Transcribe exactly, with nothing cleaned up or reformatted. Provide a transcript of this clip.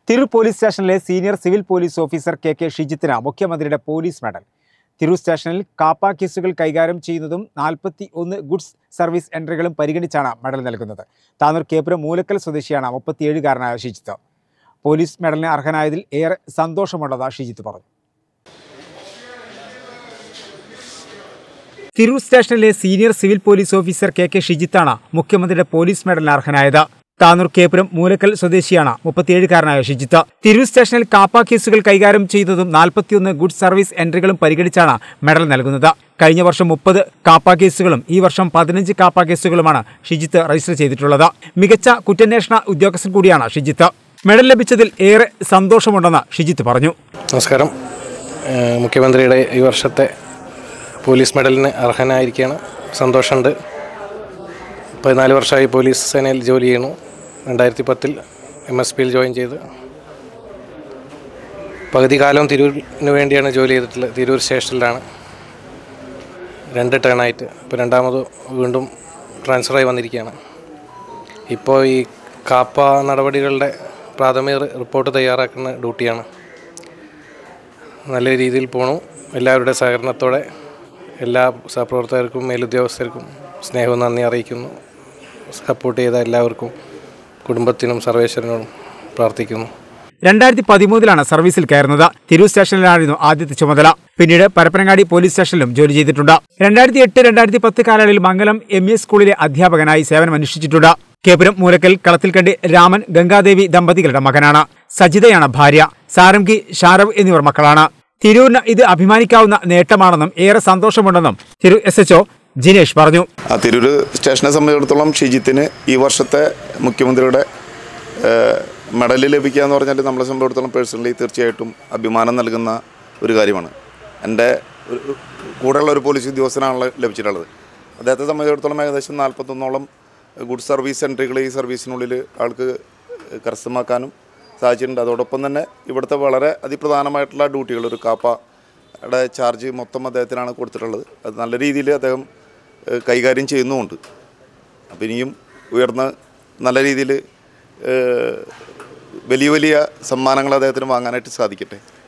Tirur police സ്റ്റേഷനിലെ senior civil police officer K K ഷിജിത്തിന് മുഖ്യമന്ത്രിയുടെ പോലീസ് മെഡൽ. തിരൂർ സ്റ്റേഷനിൽ കാപ്പ കേസുകൾ കൈകാര്യം ചെയ്യുന്നതും നാൽപ്പത്തി ഒന്ന് ഗുഡ്സ് സർവീസ് എൻട്രികളും പരിഗണിച്ചാണ് മെഡൽ നൽകുന്നത്. താനൂർ കേപ്പുരം മൂലക്കൽ സ്വദേശിയാണ് മുപ്പത്തിയേഴുകാരനായ ഷിജിത്ത്. പോലീസ് മെഡലിന് അർഹനായതിൽ ഏറെ സന്തോഷമുള്ളതാ ഷിജിത്ത് പറഞ്ഞു. തിരൂർ സ്റ്റേഷനിലെ senior civil police officer K K ഷിജിത്താണ് മുഖ്യമന്ത്രിയുടെ പോലീസ് മെഡലിന് അർഹനായത്. താനൂർ കേപ്പുരം മൂലക്കൽ സ്വദേശിയാണ് മുപ്പത്തിയേഴുകാരനായ ഷിജിത്ത്. തിരൂർ സ്റ്റേഷനിൽ കാപ്പ കേസുകൾ കൈകാര്യം ചെയ്യുന്നതും നാൽപ്പത്തിയൊന്ന് ഗുഡ് സർവീസ് എൻട്രികളും പരിഗണിച്ചാണ് മെഡൽ നൽകുന്നത്. കഴിഞ്ഞ വർഷം മുപ്പത് കാപ്പ കേസുകളും ഈ വർഷം പതിനഞ്ച് കാപ്പ കേസുകളുമാണ് ഷിജിത്ത് രജിസ്റ്റർ ചെയ്തിട്ടുള്ളത്. മികച്ച കുറ്റാന്വേഷണ ഉദ്യോഗസ്ഥൻ കൂടിയാണ് ഷിജിത്ത്. മെഡൽ ലഭിച്ചതിൽ ഏറെ സന്തോഷമുണ്ടെന്ന് ഷിജിത്ത് പറഞ്ഞു. നമസ്കാരം. മുഖ്യമന്ത്രിയുടെ ഈ വർഷത്തെ പോലീസ് മെഡലിന് അർഹനായിരിക്കുകയാണ്. സന്തോഷമുണ്ട്. പതിനാല് വർഷമായി പോലീസ് സേനയിൽ ജോലി ചെയ്യുന്നു. രണ്ടായിരത്തി പത്തിൽ എം എസ് പിയിൽ ജോയിൻ ചെയ്ത് പകുതി കാലം തിരൂരിന് വേണ്ടിയാണ് ജോലി ചെയ്തിട്ടുള്ളത്. തിരൂർ സ്റ്റേഷനിലാണ് രണ്ട് ടേണായിട്ട്. ഇപ്പോൾ രണ്ടാമത് വീണ്ടും ട്രാൻസ്ഫറായി വന്നിരിക്കുകയാണ്. ഇപ്പോൾ ഈ കാപ്പ നടപടികളുടെ പ്രാഥമിക റിപ്പോർട്ട് തയ്യാറാക്കുന്ന ഡ്യൂട്ടിയാണ്. നല്ല രീതിയിൽ പോണു. എല്ലാവരുടെ സഹകരണത്തോടെ എല്ലാ സഹപ്രവർത്തകർക്കും മേലുദ്യോഗസ്ഥർക്കും സ്നേഹവും നന്ദി അറിയിക്കുന്നു. സപ്പോർട്ട് ചെയ്ത എല്ലാവർക്കും, കുടുംബത്തിനും സർവേശ്വരനോടും പ്രാർത്ഥിക്കുന്നു. രണ്ടായിരത്തി പതിമൂന്നിലാണ് സർവീസിൽ കയറുന്നത്. തിരൂർ സ്റ്റേഷനിലായിരുന്നു ആദ്യത്തെ ചുമതല. പിന്നീട് പരപ്പനങ്ങാടി പോലീസ് സ്റ്റേഷനിലും ജോലി ചെയ്തിട്ടുണ്ട്. രണ്ടായിരത്തി എട്ട് രണ്ടായിരത്തി പത്ത് കാലയളവിൽ മംഗലം എം ഇ സ്കൂളിലെ അധ്യാപകനായി സേവനമനുഷ്ഠിച്ചിട്ടുണ്ട്. കേപ്പുരം മൂലക്കൽ കളത്തിൽക്കണ്ടി രാമൻ ഗംഗാദേവി ദമ്പതികളുടെ മകനാണ്. സജിതയാണ് ഭാര്യ. സാരംഗി, ഷാരവ് എന്നിവർ മക്കളാണ്. തിരൂരിന് ഇത് അഭിമാനിക്കാവുന്ന നേട്ടമാണെന്നും ഏറെ സന്തോഷമുണ്ടെന്നും Tirur S H O Jinesh പറഞ്ഞു. തിരൂർ സ്റ്റേഷനെ സംബന്ധിച്ചിടത്തോളം ഷിജിത്തിന് ഈ വർഷത്തെ മുഖ്യമന്ത്രിയുടെ മെഡൽ ലഭിക്കുക എന്ന് പറഞ്ഞാൽ നമ്മളെ സംബന്ധിച്ചിടത്തോളം പേഴ്സണലി തീർച്ചയായിട്ടും അഭിമാനം നൽകുന്ന ഒരു കാര്യമാണ്. എൻ്റെ കൂടെയുള്ള ഒരു പോലീസ് ഉദ്യോഗസ്ഥനാണല്ലോ ലഭിച്ചിട്ടുള്ളത്. അദ്ദേഹത്തെ സംബന്ധിച്ചിടത്തോളം ഏകദേശം നാൽപ്പത്തൊന്നോളം ഗുഡ് സർവീസ് എൻട്രികൾ ഈ സർവീസിനുള്ളിൽ ആൾക്ക് കരസ്ഥമാക്കാനും സാധിച്ചിട്ടുണ്ട്. അതോടൊപ്പം തന്നെ ഇവിടുത്തെ വളരെ അതിപ്രധാനമായിട്ടുള്ള ഡ്യൂട്ടികൾ, ഒരു കാപ്പയുടെ ചാർജ് മൊത്തം അദ്ദേഹത്തിനാണ് കൊടുത്തിട്ടുള്ളത്. അത് നല്ല രീതിയിൽ അദ്ദേഹം കൈകാര്യം ചെയ്യുന്നുമുണ്ട്. അപ്പം ഇനിയും ഉയർന്ന് നല്ല രീതിയിൽ വലിയ വലിയ സമ്മാനങ്ങൾ അദ്ദേഹത്തിന് വാങ്ങാനായിട്ട് സാധിക്കട്ടെ.